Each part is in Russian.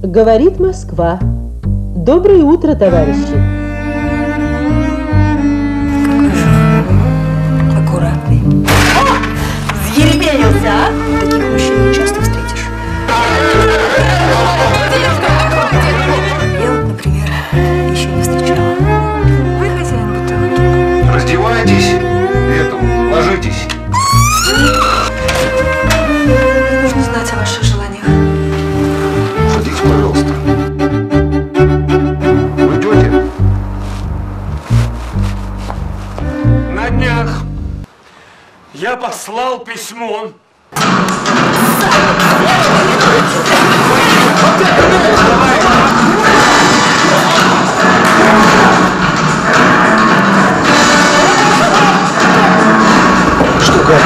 Говорит Москва. Доброе утро, товарищи. Какой же аккуратный. О! Взъерепенился, а? Таких мужчин не часто встретишь. Я вот, например, еще не встречала. Вы хозяин бутылки. Раздевайтесь и ложитесь. Нужно знать о ваших желаниях. Садитесь, пожалуйста. Вы идете? На днях я послал письмо. Что, как?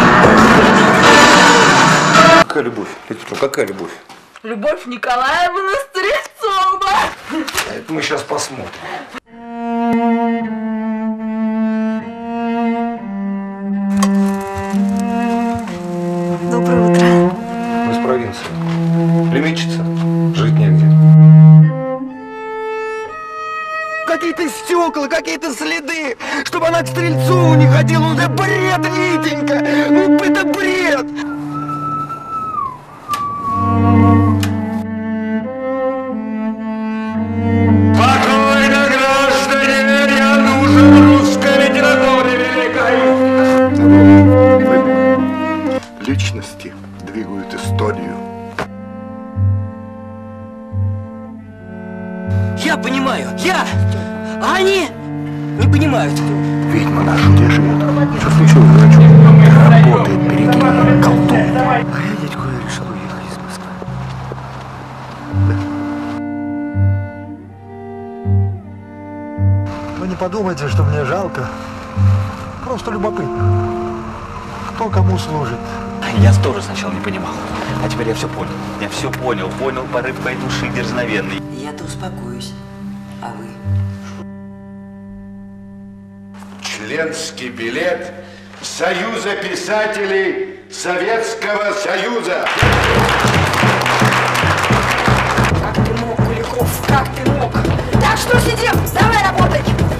Какая любовь? Летучка, какая любовь? Любовь Николаевна Стрельцова. Это мы сейчас посмотрим. Доброе утро. Мы с провинции. Племянница. Жить негде. Какие-то стекла, какие-то следы, чтобы она к Стрельцову не ходила. Ну это бред, Витенька! Ну это бред! Спокойно, граждане, я нужен русской литературе великой. Личности двигают историю. Я понимаю, а они не понимают. Ведьма наша где живет? Что ничего не врачу. Работает, береги, колдун. А я, дядька, решил уехать из Москвы. Вы не подумайте, что мне жалко. Просто любопытно. Кто кому служит. Я тоже сначала не понимал, а теперь я все понял. Я все понял порыв моей души дерзновенный. Я-то успокоюсь, а вы? Членский билет Союза писателей Советского Союза. Как ты мог, Куликов, как ты мог? Так что сидим, давай работать!